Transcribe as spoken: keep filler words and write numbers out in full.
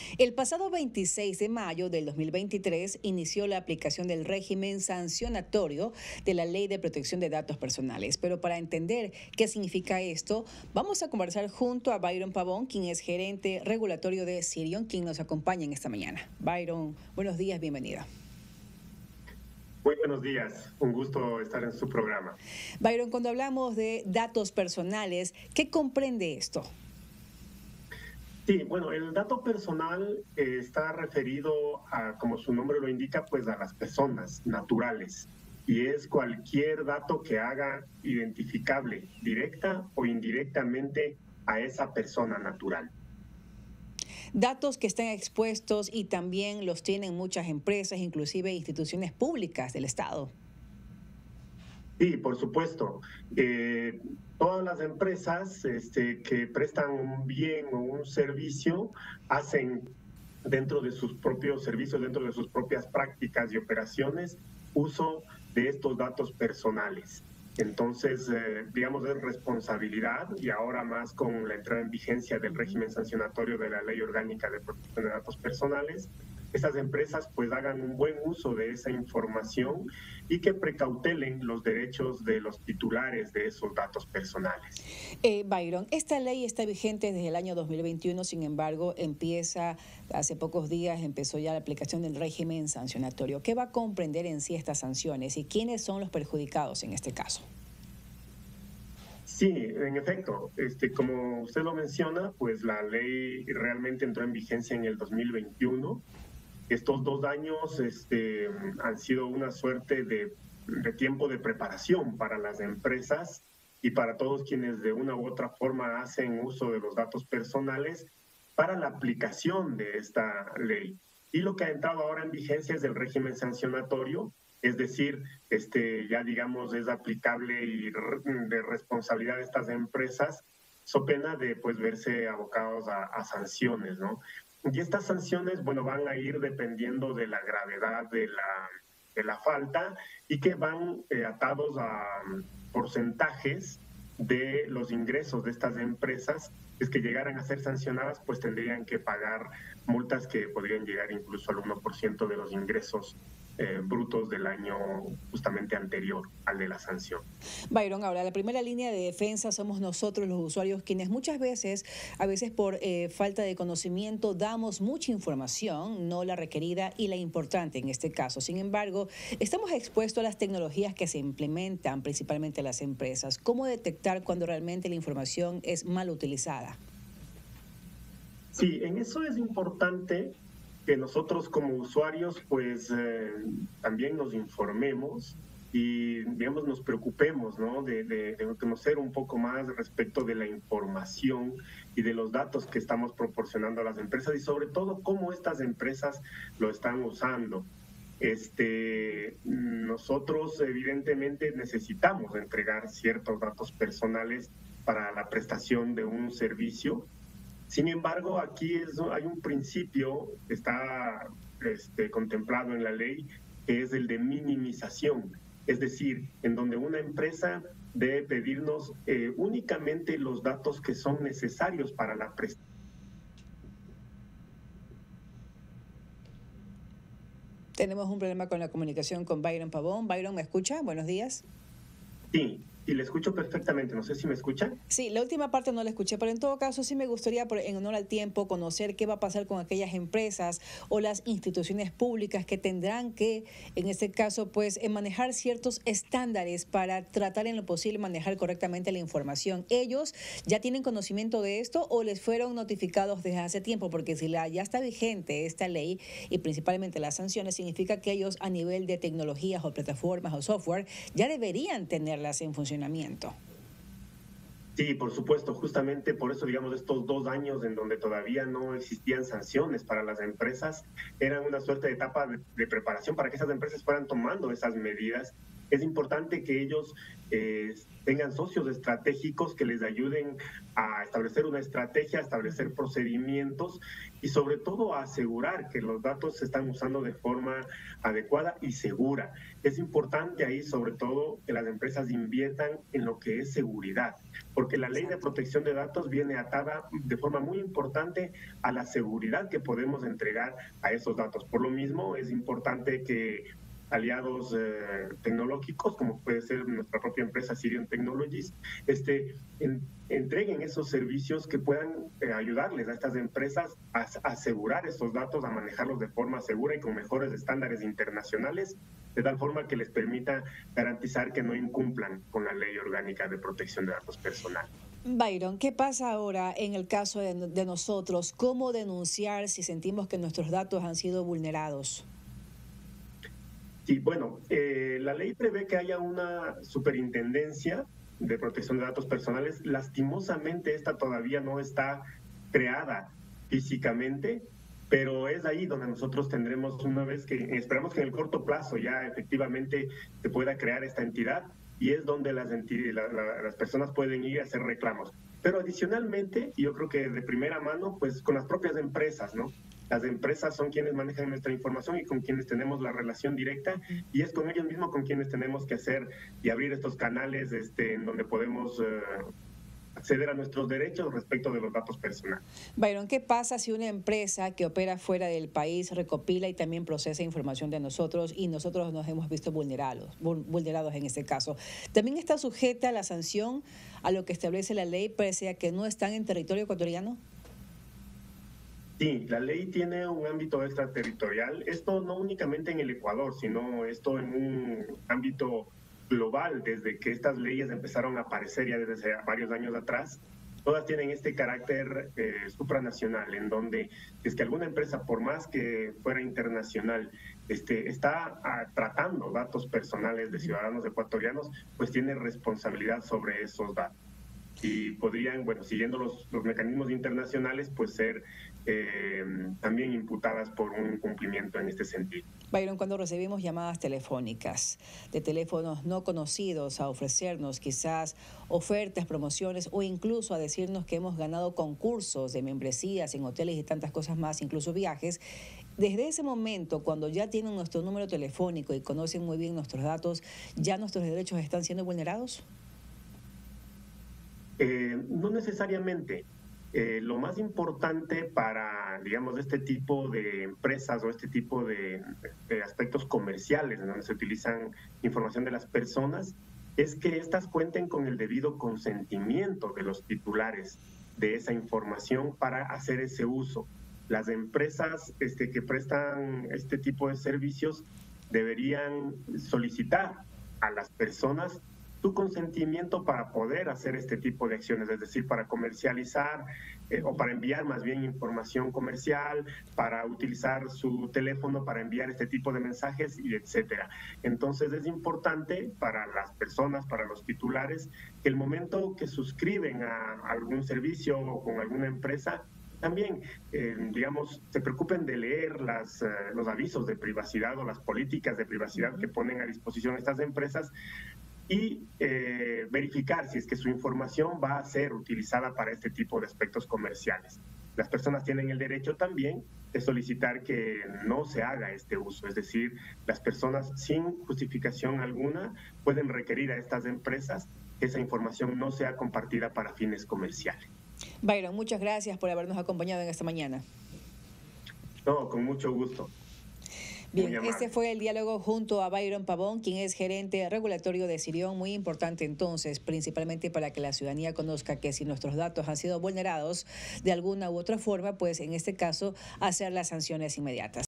El pasado veintiséis de mayo del dos mil veintitrés inició la aplicación del régimen sancionatorio de la Ley de Protección de Datos Personales. Pero para entender qué significa esto, vamos a conversar junto a Byron Pavón, quien es gerente regulatorio de Cirion, quien nos acompaña en esta mañana. Byron, buenos días, bienvenida. Muy buenos días, un gusto estar en su programa. Byron, cuando hablamos de datos personales, ¿qué comprende esto? Sí, bueno, el dato personal eh, está referido a, como su nombre lo indica, pues a las personas naturales. Y es cualquier dato que haga identificable directa o indirectamente a esa persona natural. Datos que están expuestos y también los tienen muchas empresas, inclusive instituciones públicas del Estado. Sí, por supuesto. Eh, todas las empresas este, que prestan un bien o un servicio hacen dentro de sus propios servicios, dentro de sus propias prácticas y operaciones, uso de estos datos personales. Entonces, eh, digamos, es responsabilidad y ahora más con la entrada en vigencia del régimen sancionatorio de la Ley Orgánica de Protección de Datos Personales, estas empresas pues hagan un buen uso de esa información y que precautelen los derechos de los titulares de esos datos personales. Eh, Byron, esta ley está vigente desde el año dos mil veintiuno, sin embargo, empieza, hace pocos días empezó ya la aplicación del régimen sancionatorio. ¿Qué va a comprender en sí estas sanciones y quiénes son los perjudicados en este caso? Sí, en efecto, este, como usted lo menciona, pues la ley realmente entró en vigencia en el dos mil veintiuno. Estos dos años este, han sido una suerte de, de tiempo de preparación para las empresas y para todos quienes de una u otra forma hacen uso de los datos personales para la aplicación de esta ley. Y lo que ha entrado ahora en vigencia es el régimen sancionatorio, es decir, este, ya digamos es aplicable y de responsabilidad de estas empresas, so pena de pues verse abocados a, a sanciones, ¿no? Y estas sanciones, bueno, van a ir dependiendo de la gravedad de la, de la falta y que van eh, atados a um, porcentajes de los ingresos de estas empresas. Es que llegaran a ser sancionadas, pues tendrían que pagar multas que podrían llegar incluso al uno por ciento de los ingresos Eh, brutos del año justamente anterior al de la sanción. Byron, ahora la primera línea de defensa somos nosotros los usuarios, quienes muchas veces, a veces por eh, falta de conocimiento, damos mucha información, no la requerida y la importante en este caso. Sin embargo, estamos expuestos a las tecnologías que se implementan principalmente en las empresas. ¿Cómo detectar cuando realmente la información es mal utilizada? Sí, en eso es importante que nosotros como usuarios pues eh, también nos informemos y digamos nos preocupemos, ¿no? de, de, de conocer un poco más respecto de la información y de los datos que estamos proporcionando a las empresas y sobre todo cómo estas empresas lo están usando. Este, nosotros evidentemente necesitamos entregar ciertos datos personales para la prestación de un servicio. Sin embargo, aquí es, hay un principio que está este, contemplado en la ley, que es el de minimización, es decir, en donde una empresa debe pedirnos eh, únicamente los datos que son necesarios para la prestación. Tenemos un problema con la comunicación con Byron Pavón. Byron, ¿me escucha? Buenos días. Sí. Y le escucho perfectamente, no sé si me escucha. Sí, la última parte no la escuché, pero en todo caso sí me gustaría, en honor al tiempo, conocer qué va a pasar con aquellas empresas o las instituciones públicas que tendrán que, en este caso, pues manejar ciertos estándares para tratar en lo posible manejar correctamente la información. ¿Ellos ya tienen conocimiento de esto o les fueron notificados desde hace tiempo? Porque si la, ya está vigente esta ley y principalmente las sanciones, significa que ellos a nivel de tecnologías o plataformas o software ya deberían tenerlas en funcionamiento. Sí, por supuesto, justamente por eso, digamos, estos dos años en donde todavía no existían sanciones para las empresas, eran una suerte de etapa de, de preparación para que esas empresas fueran tomando esas medidas. Es importante que ellos eh, tengan socios estratégicos que les ayuden a establecer una estrategia, a establecer procedimientos y sobre todo a asegurar que los datos se están usando de forma adecuada y segura. Es importante ahí sobre todo que las empresas inviertan en lo que es seguridad, porque la ley de protección de datos viene atada de forma muy importante a la seguridad que podemos entregar a esos datos. Por lo mismo es importante que aliados eh, tecnológicos, como puede ser nuestra propia empresa Sirion Technologies, este, en, entreguen esos servicios que puedan eh, ayudarles a estas empresas a, a asegurar estos datos, a manejarlos de forma segura y con mejores estándares internacionales, de tal forma que les permita garantizar que no incumplan con la ley orgánica de protección de datos personales. Byron, ¿qué pasa ahora en el caso de, de nosotros? ¿Cómo denunciar si sentimos que nuestros datos han sido vulnerados? Sí, bueno, eh, la ley prevé que haya una superintendencia de protección de datos personales. Lastimosamente, esta todavía no está creada físicamente, pero es ahí donde nosotros tendremos, una vez que, esperamos que en el corto plazo ya efectivamente se pueda crear esta entidad, y es donde las, la, la, las personas pueden ir a hacer reclamos. Pero adicionalmente, yo creo que de primera mano, pues con las propias empresas, ¿no? Las empresas son quienes manejan nuestra información y con quienes tenemos la relación directa, y es con ellos mismos con quienes tenemos que hacer y abrir estos canales este, en donde podemos eh, acceder a nuestros derechos respecto de los datos personales. Byron, ¿qué pasa si una empresa que opera fuera del país recopila y también procesa información de nosotros y nosotros nos hemos visto vulnerados, vulnerados en este caso? ¿También está sujeta a la sanción a lo que establece la ley pese a que no están en territorio ecuatoriano? Sí, la ley tiene un ámbito extraterritorial, esto no únicamente en el Ecuador, sino esto en un ámbito global. Desde que estas leyes empezaron a aparecer ya desde varios años atrás, todas tienen este carácter eh, supranacional, en donde es que alguna empresa, por más que fuera internacional, este, está ah, tratando datos personales de ciudadanos ecuatorianos, pues tiene responsabilidad sobre esos datos. Y podrían, bueno, siguiendo los, los mecanismos internacionales, pues ser eh, también imputadas por un cumplimiento en este sentido. Byron, cuando recibimos llamadas telefónicas de teléfonos no conocidos a ofrecernos quizás ofertas, promociones o incluso a decirnos que hemos ganado concursos de membresías en hoteles y tantas cosas más, incluso viajes, desde ese momento, cuando ya tienen nuestro número telefónico y conocen muy bien nuestros datos, ¿ya nuestros derechos están siendo vulnerados? Eh, no necesariamente. Eh, lo más importante para, digamos, este tipo de empresas o este tipo de, de aspectos comerciales en donde se utilizan información de las personas es que éstas cuenten con el debido consentimiento de los titulares de esa información para hacer ese uso. Las empresas este, que prestan este tipo de servicios deberían solicitar a las personas su consentimiento para poder hacer este tipo de acciones, es decir, para comercializar eh, o para enviar más bien información comercial, para utilizar su teléfono para enviar este tipo de mensajes y etcétera. Entonces es importante para las personas, para los titulares, que el momento que suscriben a algún servicio o con alguna empresa, también, eh, digamos, se preocupen de leer las, eh, los avisos de privacidad o las políticas de privacidad que ponen a disposición estas empresas, y eh, verificar si es que su información va a ser utilizada para este tipo de aspectos comerciales. Las personas tienen el derecho también de solicitar que no se haga este uso, es decir, las personas sin justificación alguna pueden requerir a estas empresas que esa información no sea compartida para fines comerciales. Byron, muchas gracias por habernos acompañado en esta mañana. No, con mucho gusto. Bien, este fue el diálogo junto a Byron Pavón, quien es gerente regulatorio de Sirion. Muy importante entonces, principalmente para que la ciudadanía conozca que si nuestros datos han sido vulnerados de alguna u otra forma, pues en este caso hacer las sanciones inmediatas.